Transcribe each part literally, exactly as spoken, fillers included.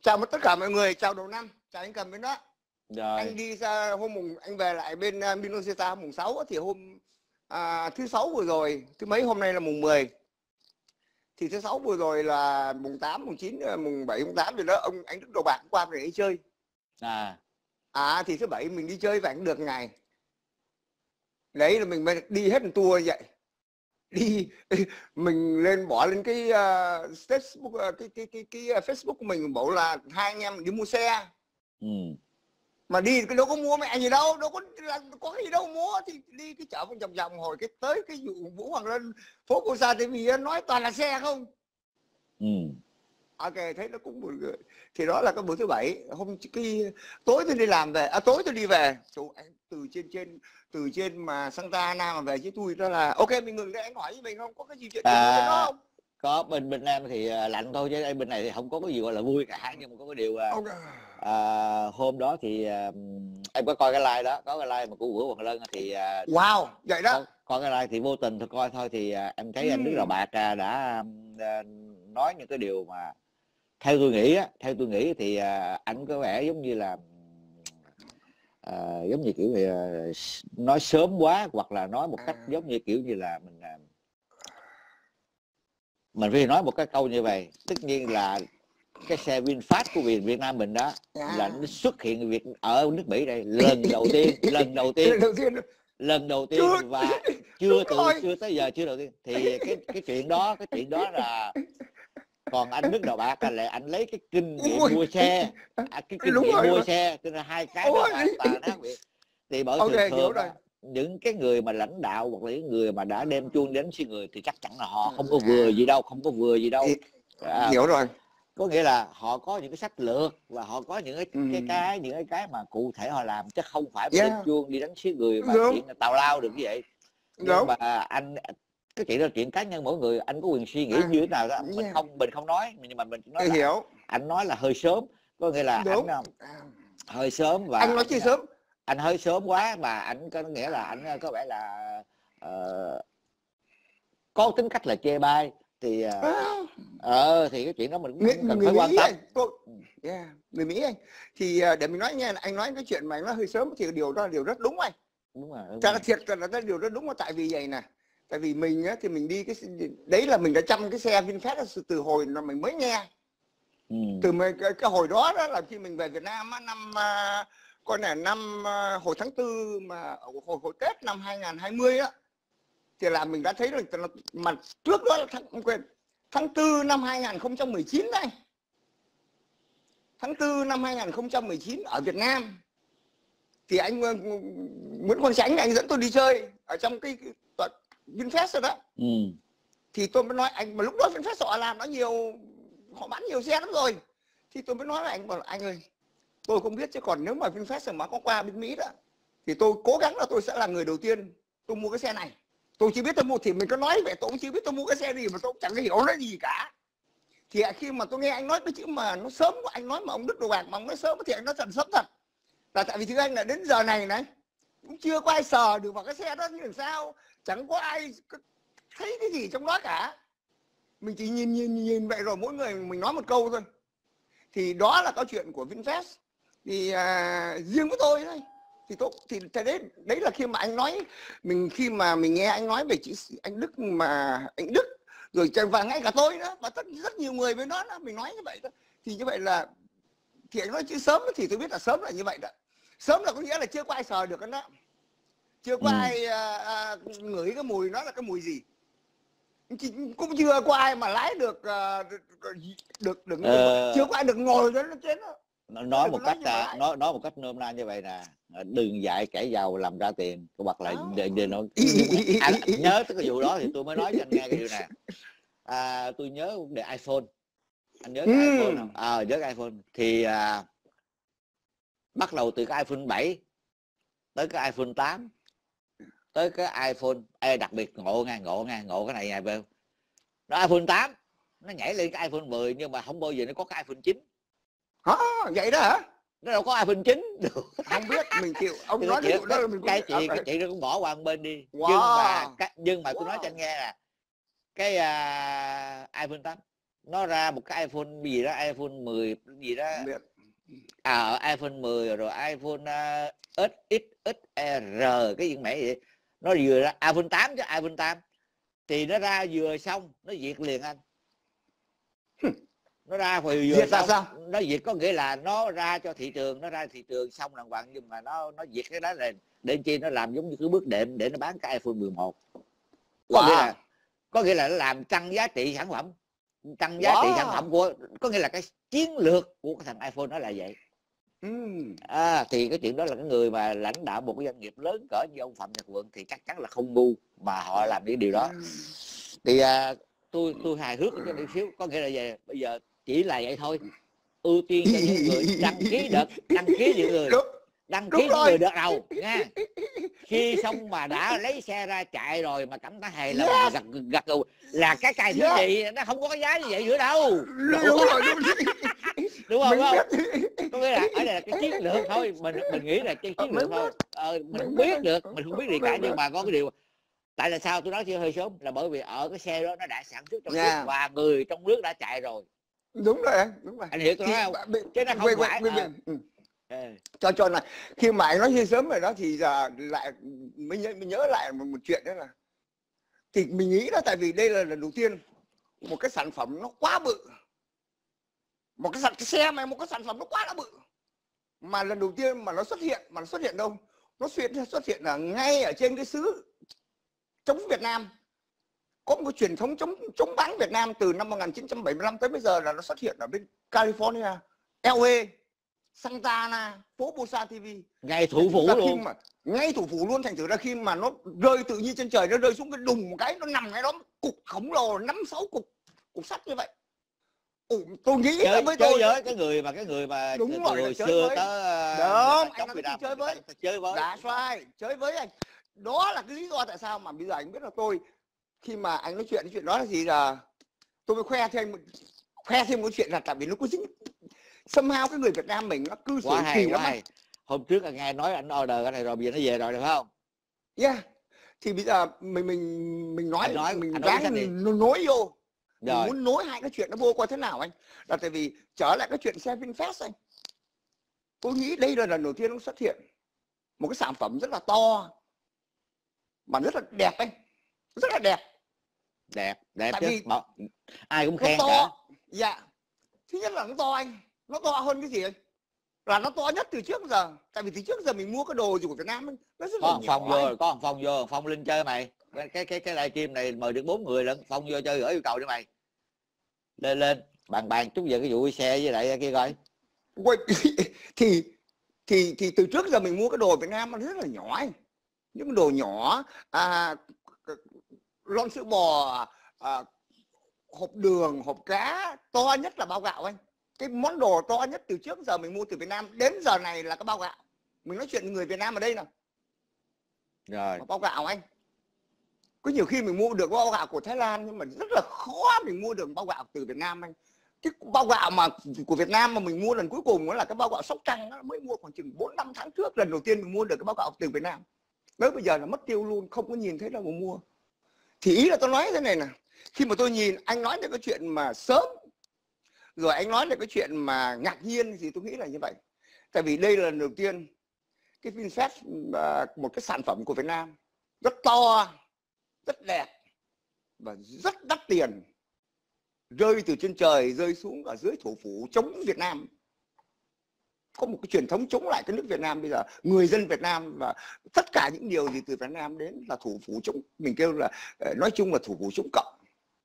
Chào tất cả mọi người, chào đầu năm, chào anh Cầm bên đó. Rồi. Anh đi ra hôm mùng anh về lại bên uh, Minnesota mùng sáu thì hôm à, thứ sáu vừa rồi, thứ mấy hôm nay là mùng mười. Thì thứ sáu vừa rồi là mùng tám, mùng chín, mùng bảy, mùng tám rồi đó, ông anh Đức Đầu Bạc qua để đi chơi. À. À thì thứ bảy mình đi chơi và anh được ngày. Đấy là mình đi hết một tour vậy. Đi mình lên bỏ lên cái uh, Facebook uh, cái cái cái cái Facebook của mình bảo là hai anh em đi mua xe. Ừ. Mà đi cái đâu có mua mẹ gì đâu, đâu có có cái gì đâu mua, thì đi cái chợ vòng vòng hồi cái tới cái vụ Vũ Hoàng Lân phố Cô Sa thì vì nói toàn là xe không. Ừ. Ok, thấy nó cũng buồn cười. Thì đó là cái bữa thứ bảy, hôm cái tối tôi đi làm về, à tối tôi đi về. Chú anh từ trên trên từ trên mà Santa Ana mà về với tôi đó là ok, mình ngừng đây, anh hỏi với mình không có cái gì chuyện gì à, bên đó không? Có, bên bên Nam thì lạnh thôi chứ bên này thì không có cái gì gọi là vui cả, nhưng mà có cái điều okay. à, hôm đó thì à, em có coi cái live đó, có cái live mà của Vũ Hoàng Lân thì à, wow vậy đó, có, có cái live thì vô tình thôi coi thôi thì à, em thấy ừ. anh Đức Đầu Bạc à, đã à, nói những cái điều mà theo tôi nghĩ á, theo tôi nghĩ thì à, anh có vẻ giống như là à, giống như kiểu thì, à, nói sớm quá, hoặc là nói một cách giống như kiểu như là mình à, mình phải nói một cái câu như vậy. Tất nhiên là cái xe VinFast của Việt Việt Nam mình đó yeah. là nó xuất hiện Việt ở nước Mỹ đây lần đầu tiên, lần đầu tiên, lần đầu tiên, lần đầu tiên chưa, và chưa từ rồi. chưa tới giờ chưa đầu tiên. Thì cái cái chuyện đó, cái chuyện đó là còn anh Đức Đầu Bạc là lại anh lấy cái kinh nghiệm Ôi. mua xe, à, cái kinh nghiệm mua xe, tức là hai cái đó hoàn toàn khác biệt. Thì bởi okay, thường thường đó, những cái người mà lãnh đạo hoặc là những người mà đã đem chuông đến xin người thì chắc chắn là họ không có vừa gì đâu, không có vừa gì đâu. À, hiểu rồi. Có nghĩa là họ có những cái sách lược và họ có những cái ừ. cái cái những cái cái mà cụ thể họ làm, chứ không phải yeah. đem chuông đi đánh xí người mà Đúng. chuyện tào lao được như vậy. Nhưng Đúng. mà anh cái chuyện đó chuyện cá nhân mỗi người, anh có quyền suy nghĩ à, như thế nào đó mình yeah. không mình không nói, nhưng mà mình nói là hiểu. Anh nói là hơi sớm, có nghĩa là Đúng. anh hơi sớm và anh nói chi sớm, anh hơi sớm quá mà anh có nghĩa là anh có vẻ là uh, có tính cách là chê bai thì uh, ờ thì cái chuyện đó mình cũng người, cần người phải Mỹ quan tâm. Anh, tôi, yeah, người Mỹ anh thì uh, để mình nói nha, anh nói cái chuyện mà anh nói hơi sớm thì điều đó là điều rất đúng anh. Đúng rồi. Đúng Thật rồi. là thiệt là cái điều rất đúng, là tại vì vậy nè, tại vì mình á thì mình đi cái đấy là mình đã chăm cái xe VinFast từ hồi mà mình mới nghe. Ừ. Từ mấy cái, cái hồi đó đó là khi mình về Việt Nam á, năm uh, coi là năm uh, hồi tháng tư mà hồi hồi Tết năm hai nghìn không trăm hai mươi á, thì là mình đã thấy là mà trước đó là tháng quên tháng tư năm hai nghìn không trăm mười chín đây, tháng tư năm hai nghìn không trăm mười chín ở Việt Nam thì anh Nguyễn Quang Chánh anh dẫn tôi đi chơi ở trong cái, cái VinFast rồi đó. Ừ. Thì tôi mới nói anh, mà lúc đó VinFast họ làm nó nhiều, họ bán nhiều xe lắm rồi, thì tôi mới nói với anh, bảo anh ơi tôi không biết, chứ còn nếu mà VinFast mà có qua bên Mỹ đó thì tôi cố gắng là tôi sẽ là người đầu tiên tôi mua cái xe này. Tôi chỉ biết tôi mua, thì mình có nói vậy tôi cũng chỉ biết tôi mua cái xe gì mà tôi cũng chẳng hiểu nó gì cả. Thì khi mà tôi nghe anh nói cái chữ mà nó sớm của anh nói mà ông Đức Đầu Bạc mà ông nói sớm thì anh nói thật sớm thật. Là tại vì thứ anh là đến giờ này này cũng chưa có ai sờ được vào cái xe đó như làm sao, chẳng có ai thấy cái gì trong đó cả. Mình chỉ nhìn nhìn nhìn vậy rồi mỗi người mình nói một câu thôi. Thì đó là câu chuyện của VinFast. Thì à, riêng với tôi thôi. Thì tôi thì đấy đấy là khi mà anh nói mình khi mà mình nghe anh nói về chữ anh Đức mà anh Đức rồi và ngay cả tôi nữa và tất rất nhiều người bên đó, đó mình nói như vậy đó. Thì như vậy là thì anh nói chữ sớm thì tôi biết là sớm là như vậy đó. Sớm là có nghĩa là chưa có ai sờ được cái đó, chưa có ừ. ai à, à, ngửi cái mùi nó là cái mùi gì, cũng chưa có ai mà lái được được được ờ... chưa có ai được ngồi đó nó trên đó. Nói một cách à, nói nói một cách nôm na như vậy nè, đừng dạy kẻ giàu làm ra tiền, hoặc là để, để nó anh nhớ tới cái vụ đó thì tôi mới nói cho anh nghe cái điều này. À, tôi nhớ vấn đề iPhone, anh nhớ cái ừ. iPhone không? À, nhớ cái iPhone thì à, bắt đầu từ cái iPhone bảy tới cái iPhone tám tới cái iPhone, ê, đặc biệt ngộ nghe ngộ nghe ngộ cái này này về nó iPhone tám nó nhảy lên cái iPhone mười, nhưng mà không bao giờ nó có cái iPhone chín. Hả? Vậy đó hả? Nó đâu có iPhone chín được. Không biết, mình chịu. Ông nói cái đó là mình cái chuyện cái chuyện nó cũng bỏ qua một bên đi. Wow. Nhưng mà cái, nhưng mà wow. tôi nói cho anh nghe là cái uh, iPhone tám nó ra một cái iPhone gì đó, iPhone mười gì đó, à iPhone mười rồi iPhone uh, ích ích ích rờ cái gì mẹ vậy, nó vừa ra iPhone tám chứ, iPhone tám thì nó ra vừa xong nó diệt liền anh. Nó ra hồi vừa xong sao? Nó diệt có nghĩa là nó ra cho thị trường, nó ra thị trường xong đàng hoàng, nhưng mà nó nó diệt cái đó là để chi, nó làm giống như cái bước đệm để nó bán cái iPhone mười một. Có wow. nghĩa là có nghĩa là nó làm tăng giá trị sản phẩm, tăng giá wow. trị sản phẩm của, có nghĩa là cái chiến lược của cái thằng iPhone đó là vậy. Mm. À, thì cái chuyện đó là cái người mà lãnh đạo một cái doanh nghiệp lớn cỡ như ông Phạm Nhật Vượng thì chắc chắn là không ngu mà họ làm những điều đó. Mm. Thì à, tôi tôi hài hước cho điểm xíu, có nghĩa là về bây giờ chỉ là vậy thôi, ưu tiên cho những người đăng ký đợt đăng ký những người đăng ký những người đợt đầu nha. Khi xong mà đã lấy xe ra chạy rồi mà cảm thấy hài lòng yeah. gật gật gù là cái cài thứ yeah. gì nó không có cái giá như vậy nữa đâu. Đúng, đúng rồi, đúng, đúng không? Không? Có nghĩa là ở đây là cái chiến lược thôi, mình mình nghĩ là cái chiến lược thôi. Ờ, mình không biết được, mình không biết gì cả, nhưng mà có cái điều tại là sao tôi nói chưa hơi sớm là bởi vì ở cái xe đó nó đã sản xuất trong yeah. nước và người trong nước đã chạy rồi. Đúng rồi, đúng rồi. Anh hiểu tôi nói không? Chứ nó không quên, phải. Quên, quên. À. Ừ. À. Cho cho là khi mà anh nói hơi sớm rồi đó thì giờ lại mới nhớ, mới nhớ lại một, một chuyện đó là thì mình nghĩ đó, tại vì đây là lần đầu tiên một cái sản phẩm nó quá bự, một cái, sản, cái xe này một cái sản phẩm nó quá là bự mà lần đầu tiên mà nó xuất hiện, mà nó xuất hiện đâu? Nó xuất hiện xuất hiện là ngay ở trên cái xứ chống Việt Nam. Có một truyền thống chống chống bán Việt Nam từ năm một nghìn chín trăm bảy mươi lăm tới bây giờ là nó xuất hiện ở bên California, lờ a, Santa Ana, phố Bosa ti vi, ngay thủ phủ luôn, mà, ngay thủ phủ luôn. Thành thử ra khi mà nó rơi tự nhiên trên trời, nó rơi xuống cái đùng một cái, nó nằm ngay đó cục khổng lồ năm sáu cục cục sắt như vậy. Ủa, tôi nghĩ chơi, với chơi tôi với cái người mà cái người mà đúng rồi, hồi xưa tới đó anh nói chơi với chơi với đã xoay chơi với anh. Đó là cái lý do tại sao mà bây giờ anh biết là tôi khi mà anh nói chuyện cái chuyện đó là gì, là tôi mới khoe thêm khoe thêm một chuyện là tại vì nó có dính somehow cái người Việt Nam mình nó cư xử kỳ lắm. Hôm trước anh nghe nói anh order cái này rồi, bây giờ nó về rồi được không? Yeah. Thì bây giờ mình mình mình nói, nói mình ráng nó nối vô. Mình muốn nối hai cái chuyện nó vô qua thế nào anh? Là tại vì trở lại cái chuyện xe VinFast anh. Tôi nghĩ đây là lần đầu tiên nó xuất hiện một cái sản phẩm rất là to mà rất là đẹp anh, rất là đẹp. Đẹp, đẹp tại chứ. Vì mà, ai cũng khen to, cả. Dạ. Thứ nhất là nó to anh, nó to hơn cái gì anh? Là nó to nhất từ trước giờ. Tại vì từ trước giờ mình mua cái đồ gì của Việt Nam ấy, nó rất có là Phong vô rồi, có thằng Phong vô, Phong Linh chơi mày. Cái cái cái live stream này mời được bốn người lận, Phong vô chơi gửi yêu cầu cho mày. Lên lên, bàn bàn chút giờ cái vụ xe với lại kia coi. thì thì thì từ trước giờ mình mua cái đồ Việt Nam nó rất là nhỏ anh. Những đồ nhỏ, à, lon sữa bò, à, hộp đường, hộp cá, to nhất là bao gạo anh. Cái món đồ to nhất từ trước giờ mình mua từ Việt Nam đến giờ này là cái bao gạo. Mình nói chuyện người Việt Nam ở đây nào. Rồi. Bao gạo anh. Có nhiều khi mình mua được bao gạo của Thái Lan nhưng mà rất là khó mình mua được bao gạo từ Việt Nam anh. Cái bao gạo mà của Việt Nam mà mình mua lần cuối cùng đó là cái bao gạo Sóc Trăng, nó mới mua khoảng chừng bốn năm tháng trước, lần đầu tiên mình mua được cái bao gạo từ Việt Nam. Tới bây giờ là mất tiêu luôn, không có nhìn thấy đâu mà mua. Thì ý là tôi nói thế này nè, khi mà tôi nhìn anh nói về cái chuyện mà sớm, rồi anh nói về cái chuyện mà ngạc nhiên thì tôi nghĩ là như vậy. Tại vì đây là lần đầu tiên cái VinFast, một cái sản phẩm của Việt Nam rất to, rất đẹp và rất đắt tiền, rơi từ trên trời rơi xuống ở dưới thủ phủ chống Việt Nam. Có một cái truyền thống chống lại cái nước Việt Nam bây giờ, người dân Việt Nam và tất cả những điều gì từ Việt Nam đến là thủ phủ chống, mình kêu là nói chung là thủ phủ chống cộng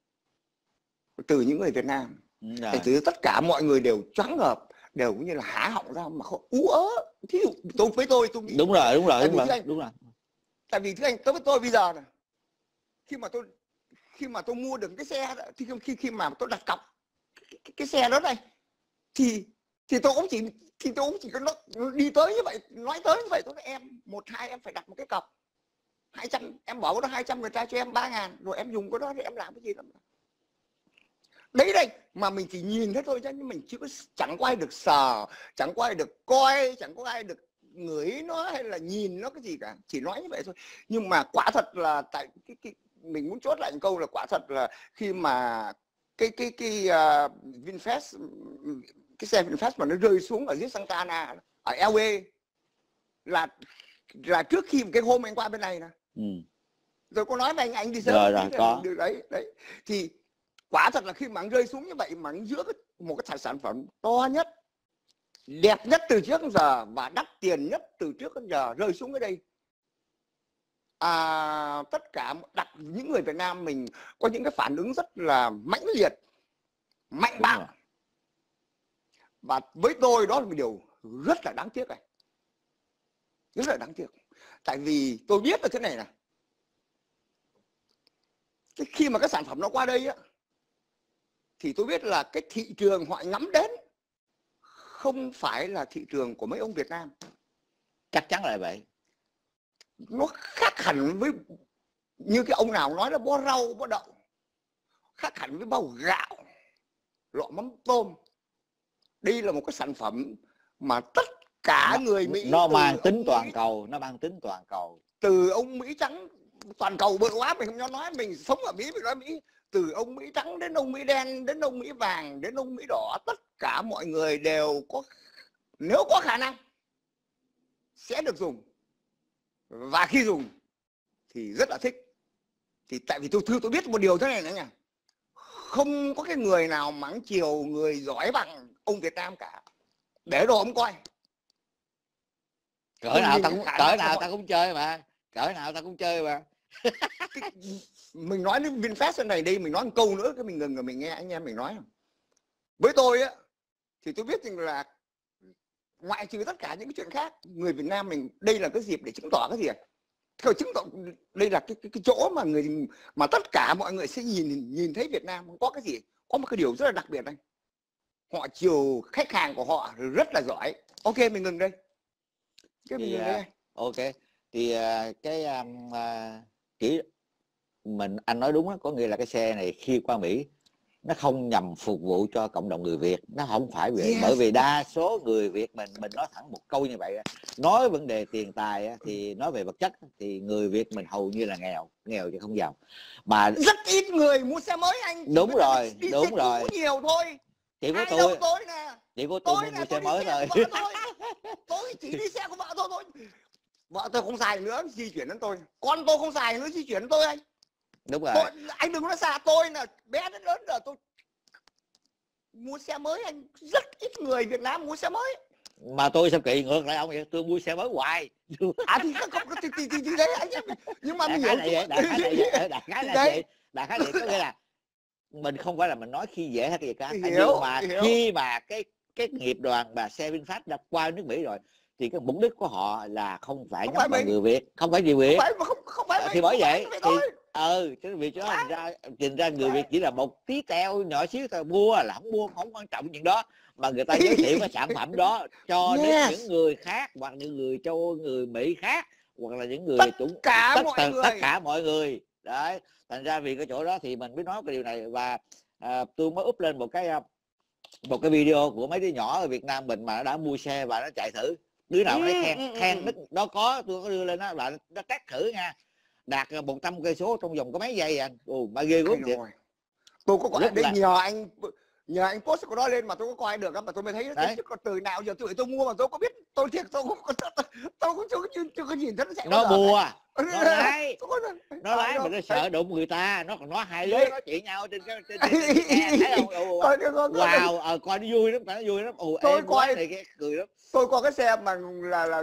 từ những người Việt Nam. Thì từ tất cả mọi người đều choáng ngợp, đều cũng như là há họng ra mà không ú ớ. Thí dụ tôi với tôi tôi nghĩ đúng rồi, đúng rồi, đúng rồi, anh, đúng rồi. Tại vì thưa anh, tôi với tôi bây giờ này, khi mà tôi khi mà tôi mua được cái xe đó, thì khi khi mà tôi đặt cọc cái, cái xe đó này thì thì tôi cũng chỉ thì tôi cũng chỉ có nó đi tới như vậy, nói tới như vậy tôi nói em một hai em phải đặt một cái cọc hai trăm, em bỏ vào đó hai trăm, người ta cho em ba ngàn, rồi em dùng cái đó thì em làm cái gì đó. Đấy đây mà mình chỉ nhìn thế thôi chứ mình chưa có, chẳng có ai được sờ, chẳng có ai được coi, chẳng có ai được ngửi nó hay là nhìn nó cái gì cả, chỉ nói như vậy thôi. Nhưng mà quả thật là tại cái, cái mình muốn chốt lại một câu là quả thật là khi mà cái cái cái uh, VinFast, cái xe VinFast mà nó rơi xuống ở dưới Santa Ana ở L A là là trước khi cái hôm anh qua bên này nè. Ừ. Rồi có nói với anh anh đi sớm rồi, rồi, có. Đấy đấy thì quả thật là khi mà anh rơi xuống như vậy mà anh giữa một cái sản phẩm to nhất, đẹp nhất từ trước đến giờ và đắt tiền nhất từ trước đến giờ rơi xuống ở đây, à, tất cả đặt những người Việt Nam mình có những cái phản ứng rất là mãnh liệt, mạnh bạo, và với tôi đó là một điều rất là đáng tiếc này, rất là đáng tiếc. Tại vì tôi biết là thế này này, cái khi mà cái sản phẩm nó qua đây á, thì tôi biết là cái thị trường họ ngắm đến không phải là thị trường của mấy ông Việt Nam. Chắc chắn là vậy. Nó khác hẳn với như cái ông nào nói là bó rau, bó đậu, khác hẳn với bao gạo, lọ mắm tôm. Đây là một cái sản phẩm mà tất cả nó, người Mỹ, nó mang tính toàn Mỹ, cầu, nó mang tính toàn cầu. Từ ông Mỹ trắng, toàn cầu bự quá mình không dám nói, mình sống ở Mỹ mình nói Mỹ. Từ ông Mỹ trắng đến ông Mỹ đen, đến ông Mỹ vàng, đến ông Mỹ đỏ, tất cả mọi người đều có, nếu có khả năng sẽ được dùng. Và khi dùng thì rất là thích. Thì tại vì tôi thưa tôi biết một điều thế này nữa nha, không có cái người nào mắng chiều người giỏi bằng ông Việt Nam cả. Để đồ ông coi. Cỡ nào ta cũng cỡ nào ta cũng chơi mà, cỡ nào ta cũng chơi mà. Mình nói đến VinFast này đi, mình nói một câu nữa cái mình ngừng rồi mình nghe anh em mình nói. Với tôi á thì tôi biết rằng là ngoại trừ tất cả những cái chuyện khác, người Việt Nam mình đây là cái dịp để chứng tỏ cái gì ạ? Theo chứng tỏ đây là cái, cái cái chỗ mà người mà tất cả mọi người sẽ nhìn nhìn thấy Việt Nam có cái gì, có một cái điều rất là đặc biệt đây. Họ chiều khách hàng của họ rất là giỏi. Ok mình ngừng đây. Cái thì, mình ngừng đây. Ok thì uh, cái um, uh, chỉ mình anh nói đúng đó, có nghĩa là cái xe này khi qua Mỹ nó không nhằm phục vụ cho cộng đồng người Việt, nó không phải vì, yes. bởi vì đa số người Việt mình mình nói thẳng một câu như vậy, nói vấn đề tiền tài thì nói về vật chất thì người Việt mình hầu như là nghèo, nghèo chứ không giàu, mà rất ít người mua xe mới anh. Đúng rồi, đúng rồi. Nhiều thôi. Chỉ có tôi, tôi nè. Chỉ có tôi, tôi mua xe mới thôi. Tôi. Tôi chỉ đi xe của vợ tôi thôi. Vợ tôi không xài nữa di chuyển đến tôi, con tôi không xài nữa di chuyển đến tôi anh. Đúng rồi. Tôi, anh đừng nói xa tôi là bé đến lớn giờ tôi mua xe mới anh, rất ít người Việt Nam mua xe mới. Mà tôi sao kỳ ngược lại ông vậy, tôi mua xe mới hoài. À thì không có thì thì thì đấy anh, nhưng mà mình hiểu đại khái đại khái là đại khái là vậy, đại khái vậy có nghĩa là mình không phải là mình nói khi dễ hay cái gì cả, hiểu, nhưng mà hiểu. Khi mà cái cái nghiệp đoàn và xe VinFast đã qua nước Mỹ rồi thì cái mục đích của họ là không phải nhắm vào người Việt, không phải gì Việt, không phải, không, không phải thì bởi vậy thì ừ cái việc đó thành ra trình ra người Việt chỉ là một tí teo nhỏ xíu thôi, mua là không mua không quan trọng chuyện đó, mà người ta giới thiệu cái sản phẩm đó cho yes. đến những người khác hoặc những người châu người Mỹ khác hoặc là những người tất cũng cả tất, mọi tất, người. tất cả mọi người đấy, thành ra vì cái chỗ đó thì mình mới nói cái điều này. Và à, tôi mới up lên một cái một cái video của mấy đứa nhỏ ở Việt Nam mình mà nó đã mua xe và nó chạy thử, đứa nào thấy khen ừ, khen ừ. Đó có tôi có đưa lên đó là nó test thử nha, đạt một trăm cây số trong vòng có mấy giây anh. Ồ mà ghê gớm thiệt. Tôi có coi đây là... nhờ anh nhờ anh post của nó lên mà tôi có coi được mà tôi mới thấy đấy. Chứ còn từ nào giờ tôi tôi mua mà tôi có biết, tôi thiệt tôi cũng tôi, tôi, tôi cũng chưa, chưa, chưa có nhìn thấy nó chạy. Nó mua nó lái nó lái mà nó sợ đụng người ta, nó còn nói hai đứa nói chuyện nhau trên cái trên, trên, trên, trên thấy không? Wow, ờ coi nó vui lắm, nó vui lắm. Ồ em coi này cái cười lắm. Tôi có cái xe mà là là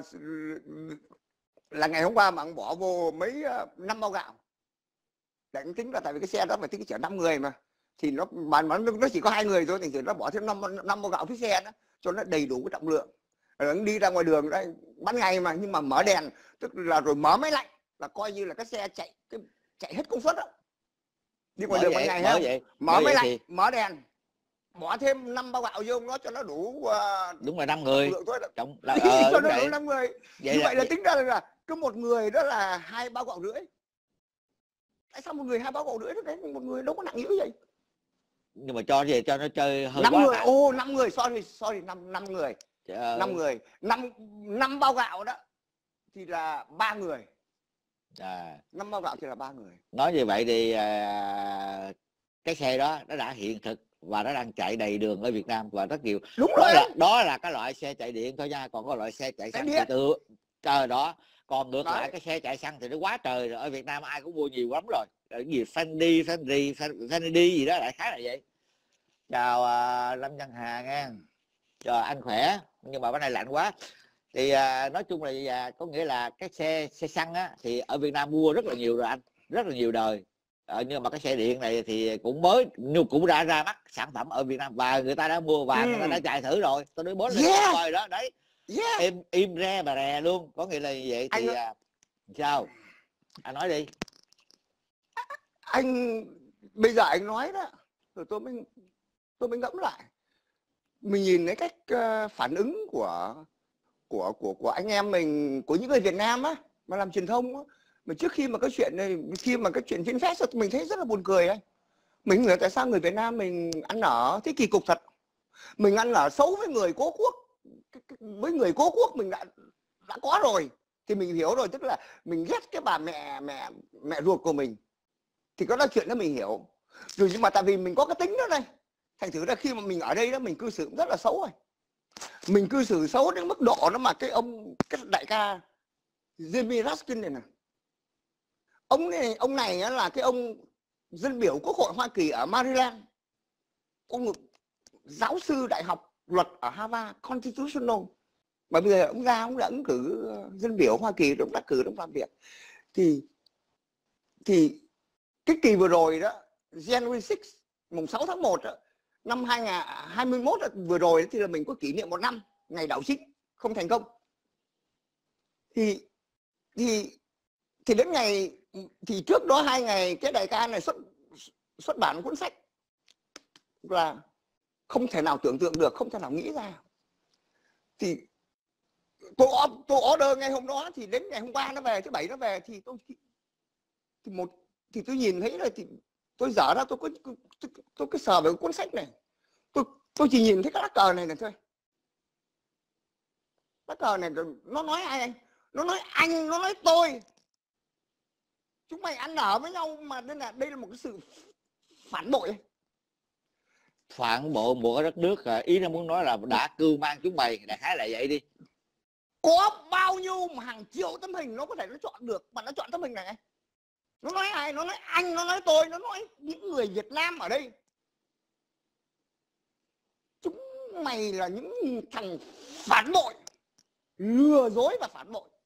là ngày hôm qua mà ông bỏ vô mấy năm bao gạo. Để anh tính là tại vì cái xe đó phải tính chở năm người mà, thì nó mà nó chỉ có hai người thôi, thì nó bỏ thêm năm năm bao gạo phía xe đó cho nó đầy đủ cái trọng lượng. Rồi anh đi ra ngoài đường đây ban ngày mà, nhưng mà mở đèn tức là rồi mở máy lạnh là coi như là cái xe chạy cái chạy hết công suất đó. Đi ngoài đường ban ngày ha, mở máy lạnh thì... mở đèn bỏ thêm năm bao gạo vô nó cho nó đủ uh, đúng là năm người trọng là ờ, cho nó đủ năm người. Vậy như là... vậy là tính ra là cứ một người đó là hai bao gạo rưỡi. Tại sao một người hai bao gạo rưỡi đấy, một người đâu có nặng dữ vậy? Nhưng mà cho về cho nó chơi hơi năm quá. Người, ô năm người, sorry, sorry, năm năm người. năm người, năm năm bao gạo đó thì là ba người. À. năm bao gạo thì là ba người. Nói như vậy thì à, cái xe đó nó đã hiện thực và nó đang chạy đầy đường ở Việt Nam và rất nhiều. Đúng đó rồi. là đó là cái loại xe chạy điện thôi nha, còn có loại xe chạy xăng thì từ trời đó. Còn ngược Đấy. lại cái xe chạy xăng thì nó quá trời rồi, ở Việt Nam ai cũng mua nhiều lắm rồi. Cái gì Fendi Fendi Fendi gì đó lại khá là vậy. Chào uh, Lâm Nhân Hà nha. Trời, anh khỏe, nhưng mà bữa nay lạnh quá. Thì uh, nói chung là uh, có nghĩa là cái xe xe xăng á thì ở Việt Nam mua rất là nhiều rồi anh, rất là nhiều đời. Ờ, nhưng mà cái xe điện này thì cũng mới, nhưng cũng đã ra mắt sản phẩm ở Việt Nam và người ta đã mua và ừ. người ta đã chạy thử rồi. Tôi nói bố lên yeah. coi đó đấy. Yeah. Im im re bà rè luôn, có nghĩa là như vậy thì anh... uh, sao? Anh nói đi. Anh bây giờ anh nói đó, rồi tôi mới tôi mới ngẫm lại. Mình nhìn thấy cách uh, phản ứng của của của của anh em mình, của những người Việt Nam á mà làm truyền thông á, mà trước khi mà cái chuyện này, khi mà cái chuyện VinFast mình thấy rất là buồn cười anh. Mình nghĩ tại sao người Việt Nam mình ăn ở thế kỳ cục thật. Mình ăn ở xấu với người cố quốc, với người cố quốc mình đã đã có rồi thì mình hiểu rồi, tức là mình ghét cái bà mẹ mẹ mẹ ruột của mình thì có nói chuyện đó mình hiểu rồi, nhưng mà tại vì mình có cái tính đó này, thành thử ra khi mà mình ở đây đó mình cư xử rất là xấu rồi. Mình cư xử xấu đến mức độ đó mà cái ông cái đại ca Jimmy Raskin này nè, ông này ông này là cái ông dân biểu Quốc hội Hoa Kỳ ở Maryland, ông giáo sư đại học luật ở Harvard Constitutional, mà bây giờ ông ra ông đã ứng cử dân biểu Hoa Kỳ, ông đã cử ông làm việc. Thì thì cái kỳ vừa rồi đó, January sixth, mùng sáu tháng một đó, năm hai nghìn không trăm hai mươi mốt đó, vừa rồi thì là mình có kỷ niệm một năm ngày đảo chính không thành công. Thì thì thì đến ngày thì trước đó hai ngày cái đại ca này xuất xuất bản cuốn sách là không thể nào tưởng tượng được, không thể nào nghĩ ra. Thì tôi tôi order ngay hôm đó, thì đến ngày hôm qua nó về, thứ bảy nó về, thì tôi thì một thì tôi nhìn thấy là thì tôi dở ra, tôi có tôi, tôi, tôi cứ sờ về cuốn sách này, tôi tôi chỉ nhìn thấy cái lá cờ này là thôi. Lá cờ này nó nói ai anh? Nó nói anh, nó nói tôi. Chúng mày ăn ở với nhau mà, nên là đây là một cái sự phản bội. Phản bội một cái đất nước, ý nó muốn nói là đã cưu mang chúng mày, đại khái là vậy đi. Có bao nhiêu mà hàng triệu tấm hình nó có thể nó chọn được, mà nó chọn tấm hình này. Nó nói ai? Nó nói anh, nó nói tôi, nó nói những người Việt Nam ở đây. Chúng mày là những thằng phản bội, lừa dối và phản bội.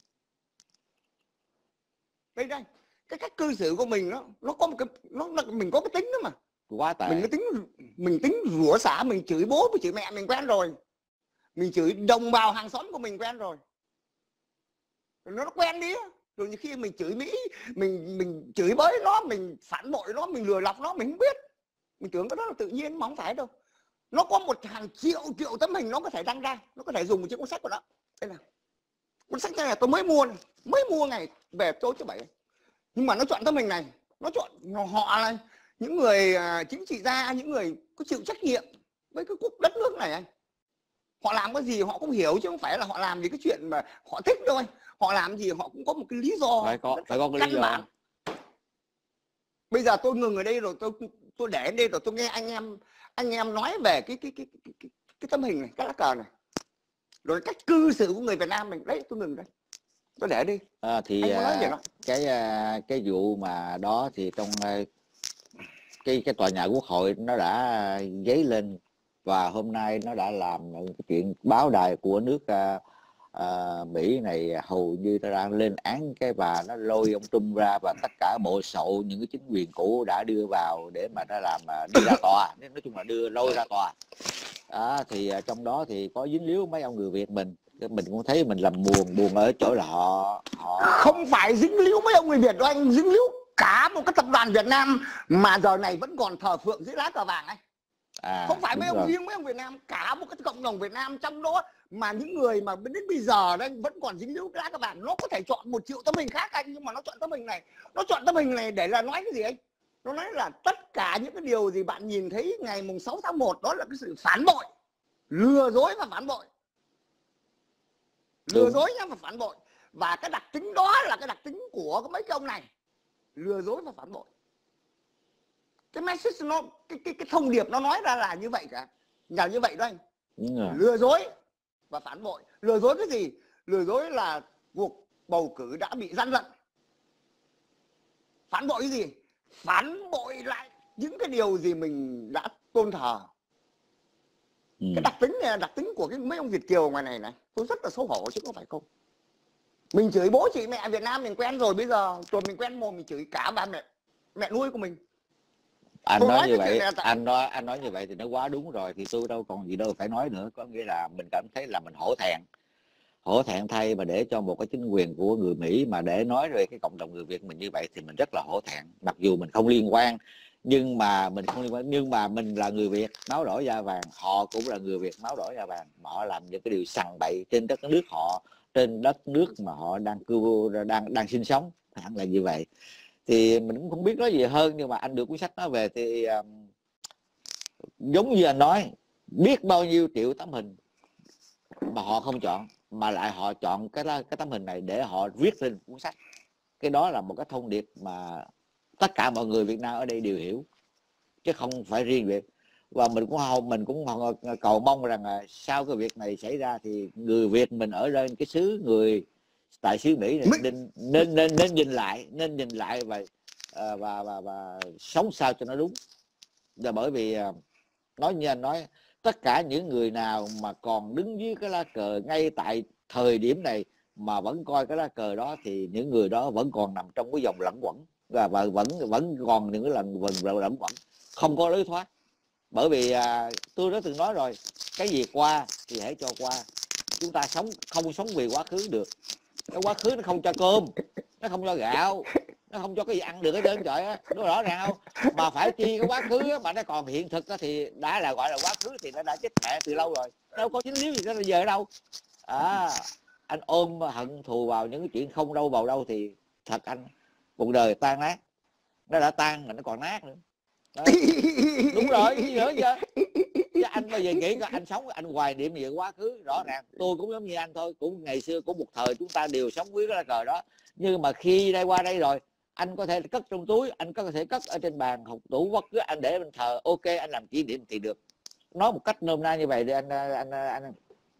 Đây đây, cái cách cư xử của mình nó nó có một cái nó, nó mình có cái tính đó mà. Quá tệ. Mình cái tính mình tính rủa xả, mình chửi bố với chửi mẹ mình quen rồi. Mình chửi đồng bào hàng xóm của mình quen rồi. Nó, nó quen đi. Rồi khi mình chửi Mỹ, mình mình chửi bới nó, mình phản bội nó, mình lừa lọc nó, mình không biết. Mình tưởng cái đó là tự nhiên, mà không phải đâu. Nó có một hàng triệu triệu tấm hình nó có thể đăng ra, nó có thể dùng một chiếc cuốn sách của nó. Đây là cuốn sách này tôi mới mua này, mới mua ngày về tối thứ bảy. Nhưng mà nó chọn tấm hình này, nó chọn họ này, những người chính trị gia, những người có chịu trách nhiệm với cái quốc đất nước này anh. Họ làm cái gì họ cũng hiểu, chứ không phải là họ làm vì cái chuyện mà họ thích đâu anh. Họ làm gì họ cũng có một cái lý do, phải có phải có cái lý do. Bản. Bây giờ tôi ngừng ở đây rồi, tôi tôi để ở đây rồi, tôi nghe anh em anh em nói về cái cái cái cái, cái, cái tấm hình này, cái lá cờ này, rồi cách cư xử của người Việt Nam mình. Đấy, tôi ngừng đây, tôi để đi. À, thì à, cái cái vụ mà đó thì trong cái cái tòa nhà Quốc hội nó đã dấy lên, và hôm nay nó đã làm cái chuyện báo đài của nước uh, uh, Mỹ này hầu như nó đang lên án cái bà, nó lôi ông Trump ra và tất cả bộ sậu những cái chính quyền cũ đã đưa vào để mà nó làm đi ra tòa, nói chung là đưa lôi ra tòa. À, thì uh, trong đó thì có dính líu mấy ông người Việt mình, mình cũng thấy mình làm buồn buồn ở chỗ là họ họ không phải dính líu mấy ông người Việt đâu anh, dính líu cả một cái tập đoàn Việt Nam mà giờ này vẫn còn thờ phượng dưới lá cờ vàng anh. À, không phải mấy ông riêng mấy ông Việt Nam, cả một cái cộng đồng Việt Nam trong đó, mà những người mà đến bây giờ đấy vẫn còn dính líu lá cờ vàng. Nó có thể chọn một triệu tấm hình khác anh, nhưng mà nó chọn tấm hình này. Nó chọn tấm hình này để là nói cái gì anh? Nó nói là tất cả những cái điều gì bạn nhìn thấy ngày mùng sáu tháng một đó là cái sự phản bội, lừa dối và phản bội. Lừa dối nhá và phản bội. Và cái đặc tính đó là cái đặc tính của mấy cái ông này, lừa dối và phản bội. cái message nó cái cái cái thông điệp nó nói ra là như vậy cả, là như vậy đó anh. Lừa dối và phản bội. Lừa dối cái gì? Lừa dối là cuộc bầu cử đã bị gian lận. Phản bội cái gì? Phản bội lại những cái điều gì mình đã tôn thờ. Ừ. Cái đặc tính này là đặc tính của cái mấy ông Việt kiều ngoài này này, tôi rất là xấu hổ chứ không phải không. Mình chửi bố chị mẹ Việt Nam mình quen rồi, bây giờ tuần mình quen mồm mình chửi cả ba mẹ mẹ nuôi của mình. Anh tôi nói, nói như vậy, tại... anh nói anh nói như vậy thì nó quá đúng rồi, thì tôi đâu còn gì đâu phải nói nữa. Có nghĩa là mình cảm thấy là mình hổ thẹn, hổ thẹn thay mà để cho một cái chính quyền của người Mỹ mà để nói về cái cộng đồng người Việt mình như vậy thì mình rất là hổ thẹn. Mặc dù mình không liên quan, nhưng mà mình không liên quan, nhưng mà mình là người Việt máu đỏ da vàng, họ cũng là người Việt máu đỏ da vàng, mà họ làm những cái điều sằng bậy trên đất nước họ, trên đất nước mà họ đang cư đang đang sinh sống, hẳn là như vậy. Thì mình cũng không biết nói gì hơn, nhưng mà anh được cuốn sách đó về thì um, giống như anh nói, biết bao nhiêu triệu tấm hình mà họ không chọn, mà lại họ chọn cái cái tấm hình này để họ viết lên cuốn sách. Cái đó là một cái thông điệp mà tất cả mọi người Việt Nam ở đây đều hiểu, chứ không phải riêng Việt. Và mình cũng không mình cũng cầu mong rằng là sau cái việc này xảy ra thì người Việt mình ở trên cái xứ người tại xứ Mỹ này nên nên nên nên nhìn lại, nên nhìn lại và và và, và sống sao cho nó đúng. Là bởi vì nói như anh nói, tất cả những người nào mà còn đứng dưới cái lá cờ ngay tại thời điểm này mà vẫn coi cái lá cờ đó thì những người đó vẫn còn nằm trong cái vòng lẩn quẩn, và, và vẫn vẫn còn những cái lần vòng lẩn quẩn không có lối thoát. Bởi vì à, tôi đã từng nói rồi, cái gì qua thì hãy cho qua. Chúng ta sống không sống vì quá khứ được. Cái quá khứ nó không cho cơm, nó không cho gạo, nó không cho cái gì ăn được hết trơn trời á, nó rõ ràng không? Mà phải chi cái quá khứ á, mà nó còn hiện thực á, thì đã là gọi là quá khứ thì nó đã chết mẹ từ lâu rồi, đâu có chính lý gì nó giờ ở đâu. À, anh ôm hận thù vào những cái chuyện không đâu vào đâu thì thật anh, cuộc đời tan nát. Nó đã tan mà nó còn nát nữa. Đó. Đúng rồi, gì nữa chứ. Chứ anh bây giờ nghĩ coi, anh sống anh hoài niệm về quá khứ, rõ ràng tôi cũng giống như anh thôi, cũng ngày xưa cũng một thời chúng ta đều sống với cái lá cờ đó. Nhưng mà khi đây qua đây rồi, anh có thể cất trong túi, anh có thể cất ở trên bàn học tủ bất cứ anh để bên thờ, ok, anh làm kỷ niệm thì được. Nói một cách nôm na như vậy đi anh anh anh, anh.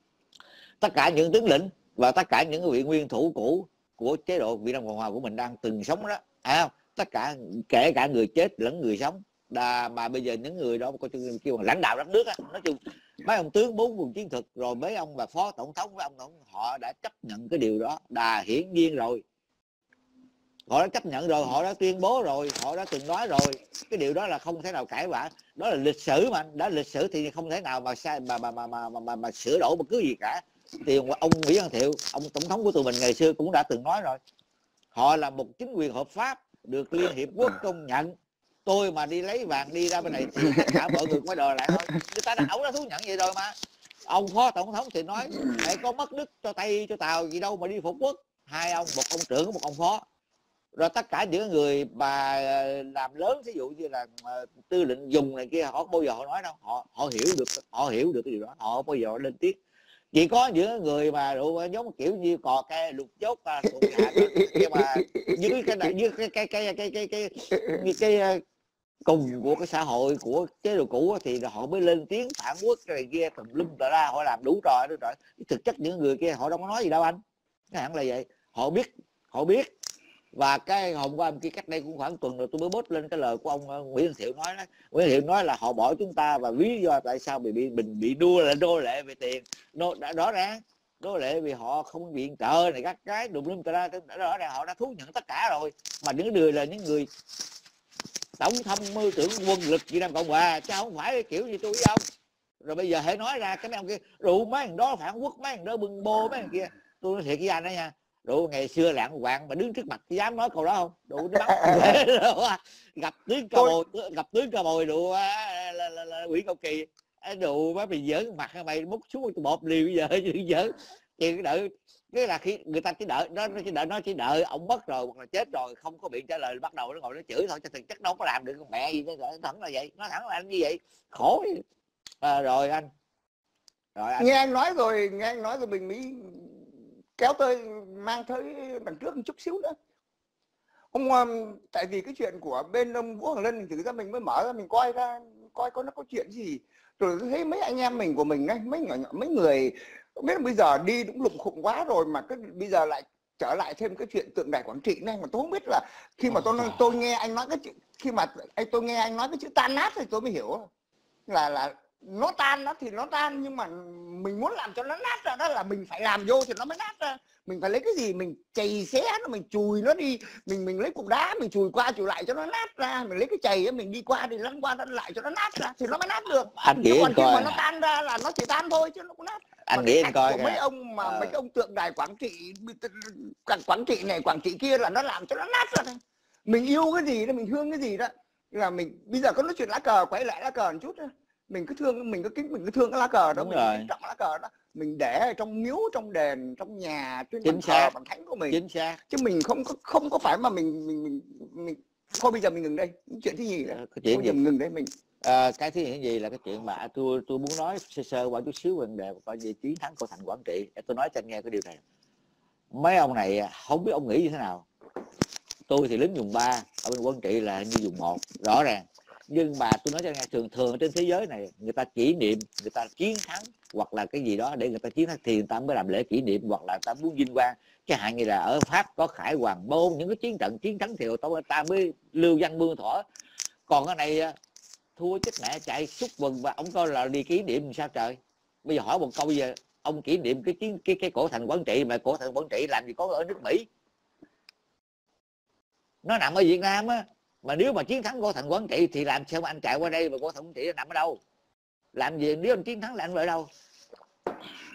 Tất cả những tướng lĩnh và tất cả những vị nguyên thủ cũ của chế độ Việt Nam Cộng Hòa của mình đang từng sống đó, à, tất cả kể cả người chết lẫn người sống. Đà, mà bây giờ những người đó có kêu bằng lãnh đạo đất nước á, nói chung mấy ông tướng bốn vùng chiến thực rồi mấy ông và phó tổng thống với ông tổng họ đã chấp nhận cái điều đó, đà hiển nhiên rồi, họ đã chấp nhận rồi, họ đã tuyên bố rồi, họ đã từng nói rồi, cái điều đó là không thể nào cãi vã, đó là lịch sử mà, đã lịch sử thì không thể nào mà sai mà mà mà mà mà, mà, mà sửa đổi bất cứ gì cả. Thì ông Nguyễn Văn Thiệu, ông tổng thống của tụi mình ngày xưa cũng đã từng nói rồi, họ là một chính quyền hợp pháp được Liên Hiệp Quốc công nhận. Tôi mà đi lấy vàng đi ra bên này thì tất cả mọi người quay đòi lại thôi, người ta đã ổng đã thú nhận vậy rồi mà. Ông phó tổng thống thì nói mày có mất đức cho Tây cho Tàu gì đâu mà đi phục quốc. Hai ông, một ông trưởng một ông phó, rồi tất cả những người mà làm lớn, ví dụ như là tư lệnh dùng này kia, họ không bao giờ họ nói đâu, họ họ hiểu được, họ hiểu được cái điều đó, họ không bao giờ họ lên tiếng. Chỉ có những người mà đủ giống kiểu như cò ke lục chốt là thuộc hạ đó, nhưng mà dưới cái này, dưới cái cái cái cái cái cái cái, cái cùng của cái xã hội của chế độ cũ thì họ mới lên tiếng phản quốc này kia tùm lum tà la, họ làm đủ trò đủ trò. Thực chất những người kia họ đâu có nói gì đâu anh, cái hẳn là vậy, họ biết, họ biết. Và cái hôm qua kia cách đây cũng khoảng tuần rồi tôi mới post lên cái lời của ông Nguyễn Văn Thiệu nói đó. Nguyễn Văn Thiệu nói là họ bỏ chúng ta và lý do tại sao bị bị mình bị đua là nô lệ về tiền, nô đã rõ ràng nô lệ vì họ không viện trợ này các cái đùm lum ta ra, rõ ràng họ đã thú nhận tất cả rồi. Mà những người là những người tổng tham mưu trưởng quân lực Việt Nam Cộng Hòa, chứ không phải cái kiểu như tôi với ông. Rồi bây giờ hãy nói ra cái mấy ông kia rượu mấy thằng đó phản quốc, mấy thằng đó bưng bô mấy thằng kia. Tôi nói thiệt với anh đó nha, đủ ngày xưa lạng quạng mà đứng trước mặt dám nói câu đó không? Đủ nó bắn gặp tướng cao bồi, gặp tướng cao bồi đủ là, là, là, là Nguyễn Cao Kỳ, đủ má mày giỡn mặt mày múc xuống bột liều bây giờ chứ giỡn. Thì cái đợi cái là khi người ta chỉ đợi nó chỉ đợi nó chỉ đợi ông mất rồi hoặc là chết rồi không có biện trả lời, bắt đầu nó ngồi nó chửi thôi, cho thực chất đâu có làm được con mẹ gì. Nó thẳng là vậy, nó thẳng là anh như vậy khổ. À, rồi anh rồi anh nghe anh nói rồi, nghe anh nói rồi mình mới kéo tôi mang tới đằng trước một chút xíu nữa. ông tại vì cái chuyện của bên ông Vũ Hoàng Lân thì ra mình mới mở ra mình coi ra coi có nó có chuyện gì, rồi thấy mấy anh em mình của mình ấy, mấy nhỏ, mấy người không biết là bây giờ đi cũng lụng khụng quá rồi mà cái bây giờ lại trở lại thêm cái chuyện tượng đài Quảng Trị này, mà tôi không biết là khi mà tôi tôi nghe anh nói cái chuyện, khi mà anh tôi nghe anh nói cái chữ tan nát thì tôi mới hiểu là là nó tan nó thì nó tan, nhưng mà mình muốn làm cho nó nát ra đó là mình phải làm vô thì nó mới nát ra. Mình phải lấy cái gì mình chày xé nó, mình chùi nó đi, mình mình lấy cục đá mình chùi qua chùi lại cho nó nát ra, mình lấy cái chày ấy, mình đi qua đi lăn qua lăn lại cho nó nát ra thì nó mới nát được. Anh nghĩ còn khi coi mà nó tan ra là nó chỉ tan thôi chứ nó cũng nát. Anh nghĩ anh coi mấy ông mà à. mấy ông tượng đài Quảng Trị, Quảng Trị này Quảng Trị kia là nó làm cho nó nát ra thôi. Mình yêu cái gì đó, mình thương cái gì đó là mình bây giờ có nói chuyện lá cờ, quay lại lá cờ một chút đó. Mình cứ thương, mình cứ kính, mình cứ thương cái lá cờ đó. Đúng mình kính trọng lá cờ đó, mình để ở trong miếu, trong đền, trong nhà, trên bàn thờ bàn thánh của mình. Chính xác. Chứ mình không có không có phải mà mình mình mình, mình... thôi bây giờ mình ngừng đây. Chuyện thứ gì đó. Cái chuyện gì? Mình ngừng đây mình. À, cái thứ gì là cái chuyện mà tôi tôi muốn nói sơ sơ qua chút xíu vấn đề coi về chiến thắng của thành Quảng Trị. Tôi nói cho anh nghe cái điều này. Mấy ông này không biết ông nghĩ như thế nào. Tôi thì lính vùng ba, ở bên Quảng Trị là như vùng một, rõ ràng. Nhưng mà tôi nói cho anh nghe, thường thường trên thế giới này người ta kỷ niệm, người ta chiến thắng hoặc là cái gì đó để người ta chiến thắng thì người ta mới làm lễ kỷ niệm, hoặc là người ta muốn vinh quang. Chẳng hạn như là ở Pháp có Khải Hoàng Môn, những cái chiến trận chiến thắng thì người ta mới lưu danh mương thỏ. Còn cái này thua chết mẹ chạy xúc quần và ông coi là đi kỷ niệm sao trời. Bây giờ hỏi một câu, bây giờ ông kỷ niệm cái chiến cái cái cổ thành Quảng Trị, mà cổ thành Quảng Trị làm gì có ở nước Mỹ, nó nằm ở Việt Nam á. Mà nếu mà chiến thắng cổ thành Quảng Trị thì làm sao mà anh chạy qua đây, mà cổ thành Quảng Trị nằm ở đâu? Làm gì nếu anh chiến thắng là anh ở đâu?